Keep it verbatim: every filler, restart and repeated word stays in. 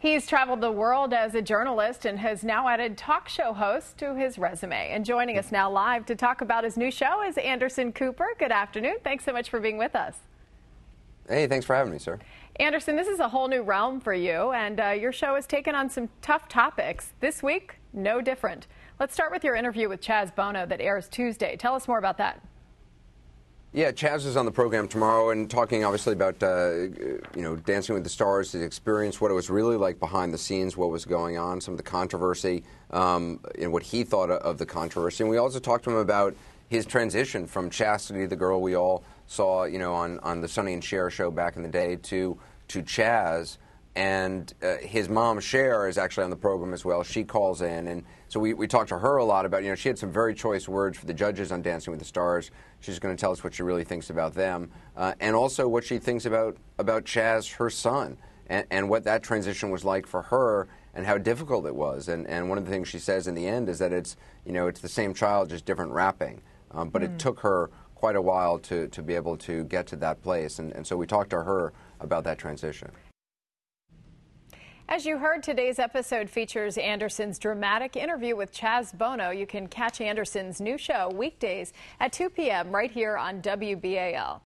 He's traveled the world as a journalist and has now added talk show host to his resume. And joining us now live to talk about his new show is Anderson Cooper. Good afternoon. Thanks so much for being with us. Hey, thanks for having me, sir. Anderson, this is a whole new realm for you, and uh, your show has taken on some tough topics. This week, no different. Let's start with your interview with Chaz Bono that airs Tuesday. Tell us more about that. Yeah, Chaz is on the program tomorrow and talking obviously about, uh, you know, Dancing with the Stars, his experience, what it was really like behind the scenes, what was going on, some of the controversy, um, and what he thought of the controversy. And we also talked to him about his transition from Chastity, the girl we all saw, you know, on, on the Sonny and Cher show back in the day, to, to Chaz. And uh, his mom, Cher, is actually on the program as well. She calls in, and so we, we talked to her a lot about, you know, she had some very choice words for the judges on Dancing with the Stars. She's going to tell us what she really thinks about them, uh, and also what she thinks about, about Chaz, her son, and, and what that transition was like for her and how difficult it was. And, and one of the things she says in the end is that it's, you know, it's the same child, just different wrapping. Um, but mm. it took her quite a while to, to be able to get to that place, and, and so we talked to her about that transition. As you heard, today's episode features Anderson's dramatic interview with Chaz Bono. You can catch Anderson's new show weekdays at two p m right here on W B A L.